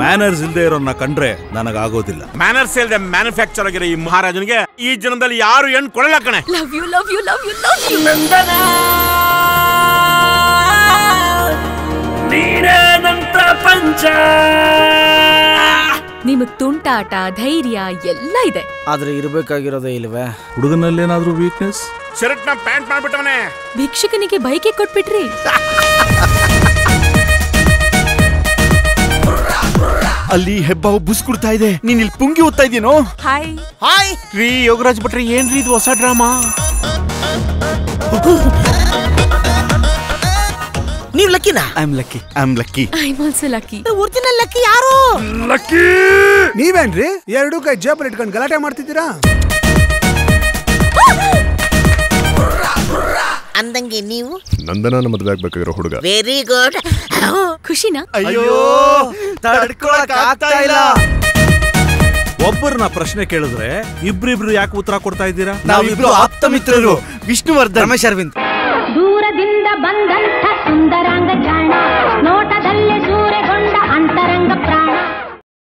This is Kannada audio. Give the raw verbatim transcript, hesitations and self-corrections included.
ಮ್ಯಾನರ್ಸ್ ಇಲ್ದೇ ಇರೋನ್ನ ಕಂಡ್ರೆ ನನಗಾಗೋದಿಲ್ಲ. ಮ್ಯಾನರ್ಸ್ ಇಲ್ದೆ ಮ್ಯಾನುಫ್ಯಾಕ್ಚರ್ ಆಗಿರೋ ಈ ಮಹಾರಾಜನಿಗೆ ಈ ಜನ್ಮದಲ್ಲಿ ಯಾರು ಹೆಣ್ಣು ಕೊಡಲ್ಲ ಕಣೆ. Love you love you love you love you Nandana ನೀನೇ ನನ್ ಪ್ರಪಂಚ. ನಿಮಗ್ ತುಂಟಾಟ ಧೈರ್ಯ ಎಲ್ಲ ಇದೆ, ಆದ್ರೆ ಇರ್ಬೇಕಾಗಿರೋದೇ ಇಲ್ವೇ? ಹುಡುಗನಲ್ಲೇನಾದ್ರೂ ವೀಕ್ನೆಸ್? ಶರ್ಟ್ ನ ಪ್ಯಾಂಟ್ ಮಾಡ್ಬಿಟ್ಟವನೇ. ಭಿಕ್ಷಕನಿಗೆ ಬೈಕೆ ಕೊಟ್ಬಿಟ್ರಿ. ಅಲ್ಲಿ ಹೆಬ್ಬಾವು ಬುಸ್ಕುಡ್ತಾ ಇದೆ, ನೀನ್ ಇಲ್ಲಿ ಪುಂಗಿ ಓದ್ತಾ ಇದೀನೋ? ಹಾಯ್ ಹಾಯ್ ರೀ ಯೋಗರಾಜ್ ಭಟ್ರೆ, ಏನ್ರಿ ಇದು ಹೊಸ ಡ್ರಾಮಾ? ನೀವ್ ಲಕ್ಕಿನಾ? I am lucky I am lucky I am also lucky. Original lucky ಯಾರು? ಲಕ್ಕಿ ನೀವೇನ್ರಿ ಎರಡು ಕೈ ಜೇಬಲ್ ಇಟ್ಕೊಂಡು ಗಲಾಟೆ ಮಾಡ್ತಿದ್ದೀರಾ? ಅಂದಂಗೆ ನೀವು ನಂದನ ಮದುವೆ ಆಗ್ಬೇಕಾಗಿರೋ ಹುಡುಗ. Very good. ಖುಷಿನಾ? ಅಯ್ಯೋ ತಡ್ಕೊಳಕ್ ಆಗ್ತಾ ಇಲ್ಲ. ಒಬ್ಬರನ್ನ ಪ್ರಶ್ನೆ ಕೇಳಿದ್ರೆ ಇಬ್ರಿಬ್ರು ಯಾಕೆ ಉತ್ತರ ಕೊಡ್ತಾ ಇದ್ದೀರಾ? ನಾವಿಬ್ರು ಆಪ್ತ ಮಿತ್ರರು, ವಿಷ್ಣುವರ್ಧನ್, ರಮೇಶ್ ಅರವಿಂದ್. ದೂರದಿಂದ ಬಂದಂಥ ಸುಂದರ